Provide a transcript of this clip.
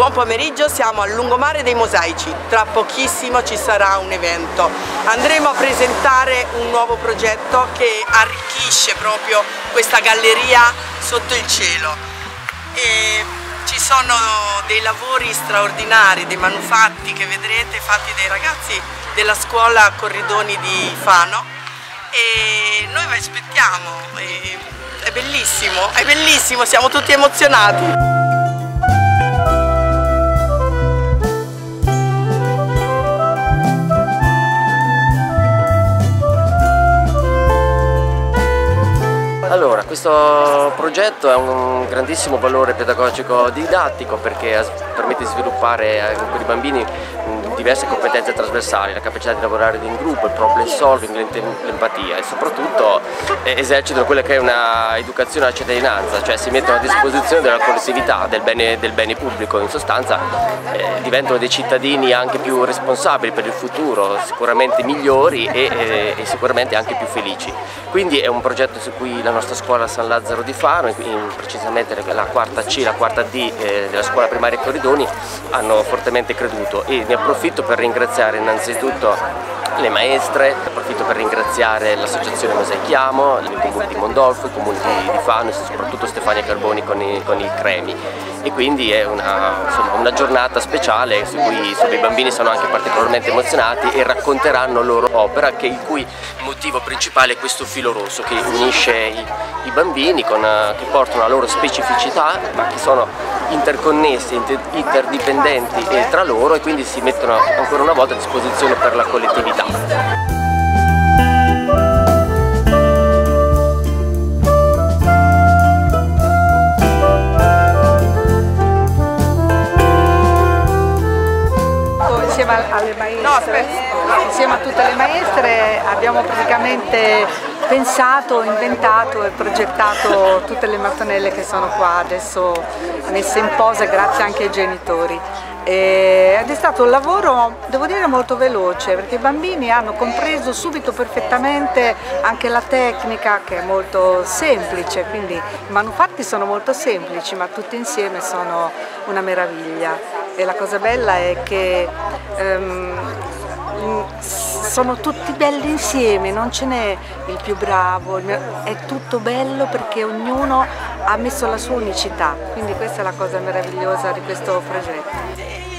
Buon pomeriggio, siamo al Lungomare dei Mosaici, tra pochissimo ci sarà un evento. Andremo a presentare un nuovo progetto che arricchisce proprio questa galleria sotto il cielo. E ci sono dei lavori straordinari, dei manufatti che vedrete fatti dai ragazzi della scuola Corridoni di Fano e noi vi aspettiamo, è bellissimo, siamo tutti emozionati. Allora, questo progetto ha un grandissimo valore pedagogico didattico perché permette di sviluppare per i bambini diverse competenze trasversali, la capacità di lavorare in gruppo, il problem solving, l'empatia e soprattutto esercitano quella che è una educazione alla cittadinanza, cioè si mettono a disposizione della collettività, del bene pubblico, in sostanza diventano dei cittadini anche più responsabili per il futuro, sicuramente migliori e sicuramente anche più felici. Quindi è un progetto su cui la nostra scuola San Lazzaro di Fano, precisamente la quarta C e la quarta D della scuola primaria Corridoni, hanno fortemente creduto e ne approfitto per ringraziare innanzitutto le maestre, approfitto per ringraziare l'associazione Mosaichiamo, il comune di Mondolfo, il comune di Fano e soprattutto Stefania Carboni con il Cremi. E quindi è una giornata speciale su cui i bambini sono anche particolarmente emozionati e racconteranno loro opera il cui motivo principale è questo filo rosso che unisce i bambini, che portano la loro specificità ma che sono interconnessi, interdipendenti tra loro e quindi si mettono ancora una volta a disposizione per la collettività. Insieme a tutte le maestre abbiamo praticamente pensato, inventato e progettato tutte le mattonelle che sono qua adesso messe in posa grazie anche ai genitori. Ed è stato un lavoro, devo dire, molto veloce perché i bambini hanno compreso subito perfettamente anche la tecnica che è molto semplice, quindi i manufatti sono molto semplici ma tutti insieme sono una meraviglia e la cosa bella è che sono tutti belli insieme, non ce n'è il più bravo, è tutto bello perché ognuno ha messo la sua unicità, quindi questa è la cosa meravigliosa di questo progetto.